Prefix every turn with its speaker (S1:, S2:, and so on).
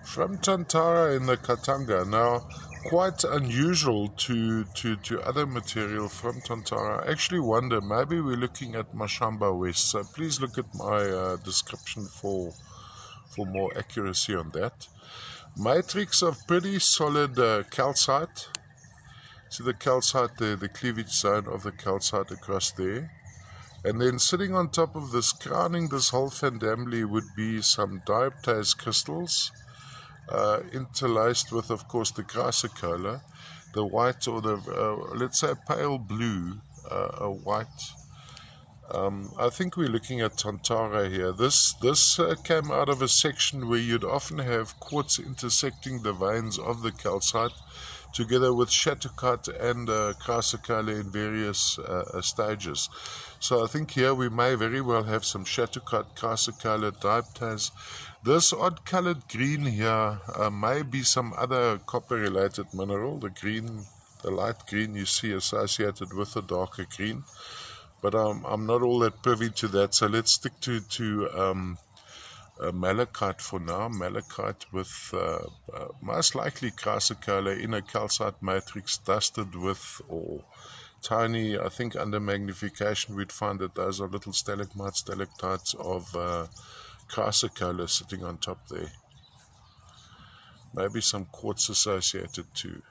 S1: From Tantara in the Katanga. Now, quite unusual to other material from Tantara. I actually wonder, maybe we're looking at Mashamba West. So please look at my description for more accuracy on that. Matrix of pretty solid calcite. See the calcite there, the cleavage zone of the calcite across there. And then sitting on top of this, crowning this whole fandamly, would be some dioptase crystals, interlaced with, of course, the chrysocolla, the white or the, let's say, pale blue, white. I think we're looking at Tantara here. This came out of a section where you'd often have quartz intersecting the veins of the calcite, together with shattuckite and chrysocolla in various stages. So I think here we may very well have some shattuckite, chrysocolla, dioptase. This odd colored green here may be some other copper-related mineral. The green, the light green you see associated with the darker green. But I'm not all that privy to that, so let's stick to malachite for now. Malachite with most likely chrysocolla in a calcite matrix dusted with, or tiny, I think under magnification we'd find that those are little stalagmites, stalactites of chrysocolla sitting on top there. Maybe some quartz associated too.